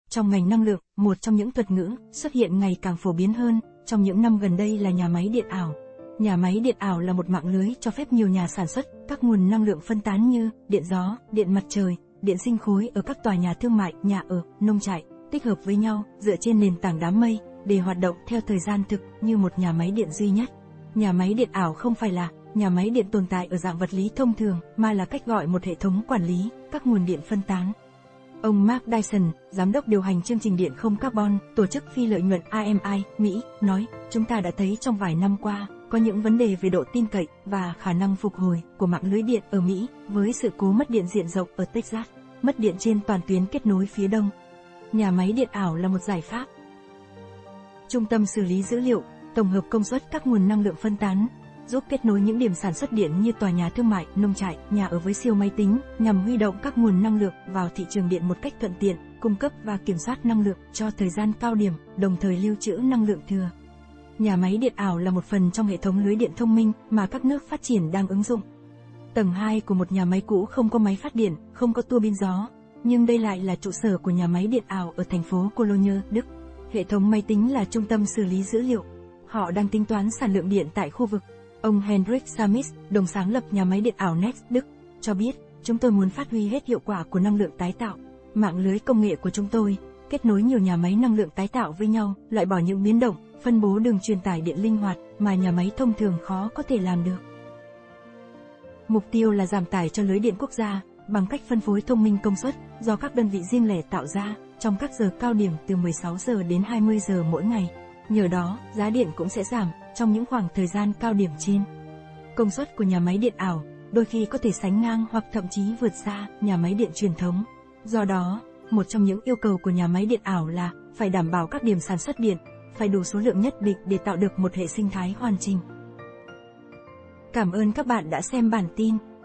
Trong ngành năng lượng, một trong những thuật ngữ xuất hiện ngày càng phổ biến hơn trong những năm gần đây là nhà máy điện ảo. Nhà máy điện ảo là một mạng lưới cho phép nhiều nhà sản xuất các nguồn năng lượng phân tán như điện gió, điện mặt trời, điện sinh khối ở các tòa nhà thương mại, nhà ở, nông trại, tích hợp với nhau dựa trên nền tảng đám mây để hoạt động theo thời gian thực như một nhà máy điện duy nhất. Nhà máy điện ảo không phải là nhà máy điện tồn tại ở dạng vật lý thông thường, mà là cách gọi một hệ thống quản lý các nguồn điện phân tán. Ông Mark Dyson, giám đốc điều hành chương trình điện không carbon, tổ chức phi lợi nhuận AMI, Mỹ, nói, chúng ta đã thấy trong vài năm qua, có những vấn đề về độ tin cậy và khả năng phục hồi của mạng lưới điện ở Mỹ, với sự cố mất điện diện rộng ở Texas, mất điện trên toàn tuyến kết nối phía đông. Nhà máy điện ảo là một giải pháp. Trung tâm xử lý dữ liệu, tổng hợp công suất các nguồn năng lượng phân tán, giúp kết nối những điểm sản xuất điện như tòa nhà thương mại, nông trại, nhà ở với siêu máy tính, nhằm huy động các nguồn năng lượng vào thị trường điện một cách thuận tiện, cung cấp và kiểm soát năng lượng cho thời gian cao điểm, đồng thời lưu trữ năng lượng thừa. Nhà máy điện ảo là một phần trong hệ thống lưới điện thông minh mà các nước phát triển đang ứng dụng. Tầng 2 của một nhà máy cũ không có máy phát điện, không có tua bin gió, nhưng đây lại là trụ sở của nhà máy điện ảo ở thành phố Cologne, Đức. Hệ thống máy tính là trung tâm xử lý dữ liệu. Họ đang tính toán sản lượng điện tại khu vực. Ông Hendrik Samis, đồng sáng lập nhà máy điện ảo Next, Đức, cho biết, chúng tôi muốn phát huy hết hiệu quả của năng lượng tái tạo. Mạng lưới công nghệ của chúng tôi, kết nối nhiều nhà máy năng lượng tái tạo với nhau, loại bỏ những biến động, phân bố đường truyền tải điện linh hoạt mà nhà máy thông thường khó có thể làm được. Mục tiêu là giảm tải cho lưới điện quốc gia, bằng cách phân phối thông minh công suất, do các đơn vị riêng lẻ tạo ra, trong các giờ cao điểm từ 16 giờ đến 20 giờ mỗi ngày. Nhờ đó, giá điện cũng sẽ giảm, trong những khoảng thời gian cao điểm trên. Công suất của nhà máy điện ảo, đôi khi có thể sánh ngang hoặc thậm chí vượt xa nhà máy điện truyền thống. Do đó, một trong những yêu cầu của nhà máy điện ảo là phải đảm bảo các điểm sản xuất điện, phải đủ số lượng nhất định để tạo được một hệ sinh thái hoàn chỉnh. Cảm ơn các bạn đã xem bản tin.